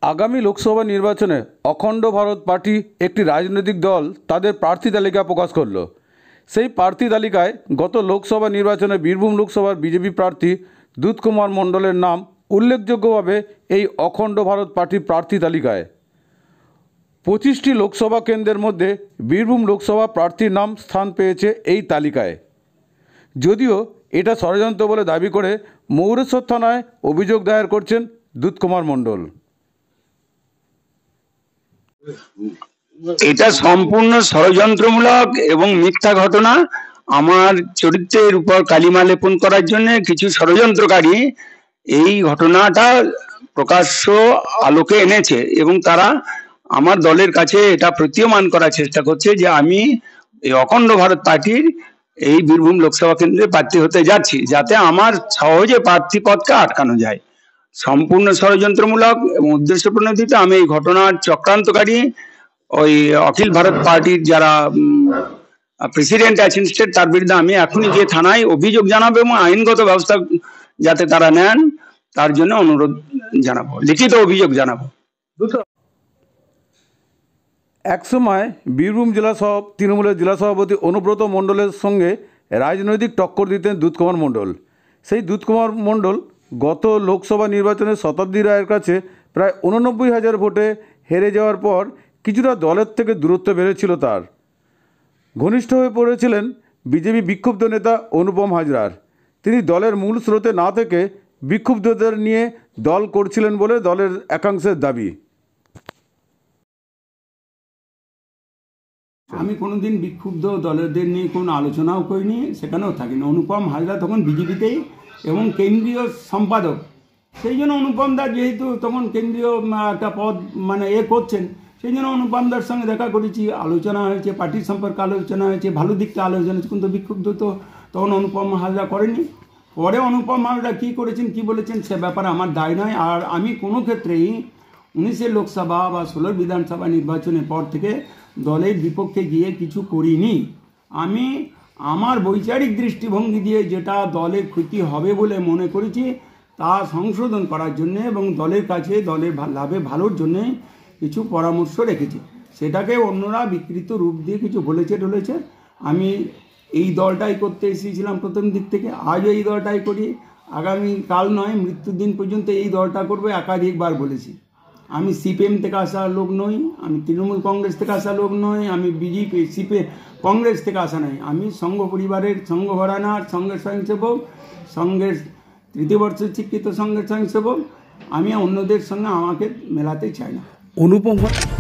আগামী লোকসভা নির্বাচনে অখণ্ড ভারত পার্টি একটি রাজনৈতিক দল তাদের প্রার্থী তালিকা প্রকাশ করল। সেই প্রার্থী তালিকায় গত লোকসভা নির্বাচনে বীরভূম লোকসভার বিজেপি প্রার্থী দুধ কুমার মণ্ডলের নাম উল্লেখযোগ্যভাবে এই অখণ্ড ভারত পার্টির প্রার্থী তালিকায়। 25টি লোকসভা কেন্দ্রের মধ্যে বীরভূম লোকসভা প্রার্থীর নাম স্থান পেয়েছে এই তালিকায়। যদিও এটা ষড়যন্ত্র বলে দাবি করে মৌরেশ্বর থানায় অভিযোগ দায়ের করছেন দুধ কুমার মণ্ডল। এটা সম্পূর্ণ ষড়যন্ত্রমূলক এবং মিথ্যা ঘটনা। আমার চরিত্রের উপর কালিমা লেপন করার জন্য কিছু ষড়যন্ত্রকারী এই ঘটনাটা প্রকাশ্য আলোকে এনেছে এবং তারা আমার দলের কাছে এটা প্রতীয়মান করার চেষ্টা করছে যে আমি এই অখণ্ড ভারত পার্টির এই বীরভূম লোকসভা কেন্দ্রে প্রার্থী হতে যাচ্ছি, যাতে আমার সহজে প্রার্থী পদকে আটকানো যায়। সম্পূর্ণ ষড়যন্ত্রমূলক এবং উদ্দেশ্য প্রণোদিত। আমি এই ঘটনার চক্রান্তকারী ওই অখিল ভারত পার্টির যারা প্রেসিডেন্ট আছেন স্টেট, তার বিরুদ্ধে আমি এখনই গিয়ে থানায় অভিযোগ জানাবো এবং আইনগত ব্যবস্থা যাতে তারা নেন তার জন্য অনুরোধ জানাবো, লিখিত অভিযোগ জানাবো। একসময় বীরভূম জেলা তৃণমূলের জেলা সভাপতি অনুব্রত মণ্ডলের সঙ্গে রাজনৈতিক টক্কর দিতেন দুধ কুমার মণ্ডল। সেই দুধ কুমার মণ্ডল গত লোকসভা নির্বাচনে শতাব্দী রায়ের কাছে প্রায় 89,000 ভোটে হেরে যাওয়ার পর কিছুটা দলের থেকে দূরত্ব বেড়েছিল তার। ঘনিষ্ঠ হয়ে পড়েছিলেন বিজেপি বিক্ষুব্ধ নেতা অনুপম হাজরার। তিনি দলের মূল স্রোতে না থেকে বিক্ষুব্ধদের নিয়ে দল করছিলেন বলে দলের একাংশের দাবি। আমি কোনোদিন বিক্ষুব্ধ দলেরদের নিয়ে কোনো আলোচনাও করিনি, সেখানেও থাকিনি। অনুপম হাজরা তখন বিজেপিতেই এবং কেন্দ্রীয় সম্পাদক, সেই জন্য অনুপম দা যেহেতু তখন কেন্দ্রীয় একটা পদ করছেন, সেই জন্য অনুপম দার সঙ্গে দেখা করেছি, আলোচনা হয়েছে, পার্টির সম্পর্কে আলোচনা হয়েছে, ভালো দিকটা আলোচনা হয়েছে, কিন্তু বিক্ষুব্ধ তো তখন অনুপম হাজরা করেনি। পরে অনুপম হাজরা কী করেছেন কী বলেছেন সে ব্যাপারে আমার দায় নয়। আর আমি কোনো ক্ষেত্রেই 19 লোকসভা বা 16 বিধানসভা নির্বাচনের পর থেকে দলের বিপক্ষে গিয়ে কিছু করিনি। আমি আমার বৈচারিক দৃষ্টিভঙ্গি দিয়ে যেটা দলের ক্ষতি হবে বলে মনে করেছি তা সংশোধন করার জন্যে এবং দলের কাছে দলের লাভে ভালোর জন্যে কিছু পরামর্শ রেখেছি। সেটাকে অন্যরা বিকৃত রূপ দিয়ে কিছু বলেছে। আমি এই দলটাই করতে এসেছিলাম প্রথম দিক থেকে, আজও এই দলটাই করি, আগামী কাল নয় মৃত্যুর দিন পর্যন্ত এই দলটা করবে, একাধিকবার বলেছি। আমি সিপিএম থেকে আসা লোক নই, আমি তৃণমূল কংগ্রেস থেকে আসা লোক নই, আমি বিজেপি কংগ্রেস থেকে আসা নই। আমি সংঘ পরিবারের, সংঘ ঘরানার, সংঘের স্বয়ংসেবক, সংঘের তৃতীয় বর্ষের শিক্ষিত সংঘের স্বয়ংসেবক। আমি অন্যদের সঙ্গে আমাকে মেলাতে চাই না। অনুপম